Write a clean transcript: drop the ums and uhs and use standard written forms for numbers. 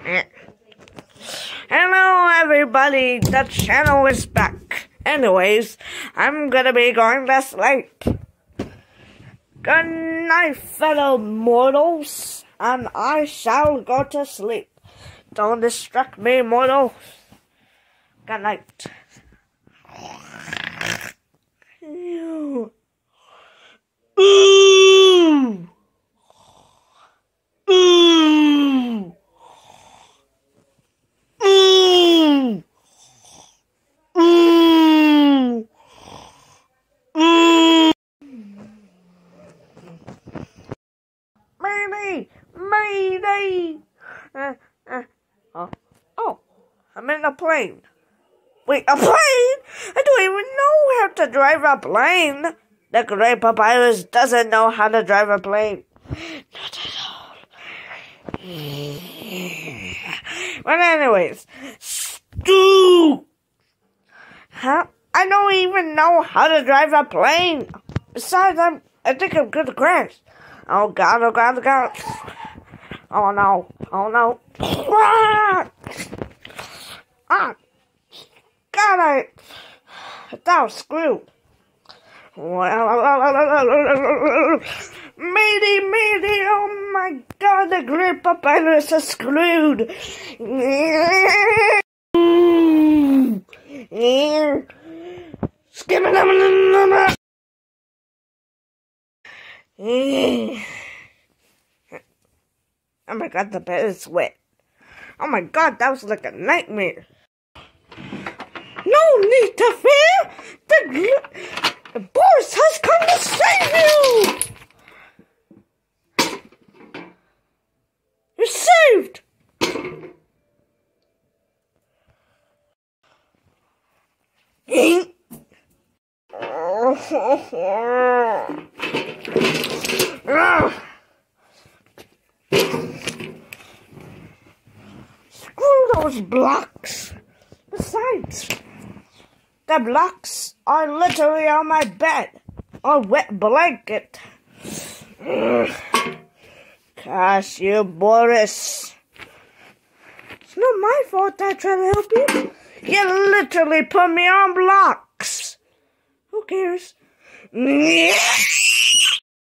Hello everybody, the channel is back. Anyways, I'm gonna be going to sleep. Good night, fellow mortals, and I shall go to sleep. Don't distract me, mortals. Good night. Ooh. Ooh. Ooh. Ooh. Ooh. Ooh. Mayday! Mayday! Oh, I'm in a plane. Wait, a plane? I don't even know how to drive a plane. The great Papyrus doesn't know how to drive a plane. Not at all. But anyways, Stu! Huh? I don't even know how to drive a plane. Besides, I think I'm gonna crash. Oh God, oh God, oh God. Oh no, oh no. Ah! God, that was screwed. Mayday, mayday, oh my God, the great Papyrus is screwed. Oh my God, the bed is wet. Oh my God, that was like a nightmare. No need to fear! The boss has come to save you! You're saved! Screw those blocks! Besides, the blocks are literally on my bed, a wet blanket. Gosh, you Boris. It's not my fault I tried to help you. You literally put me on blocks. Who cares?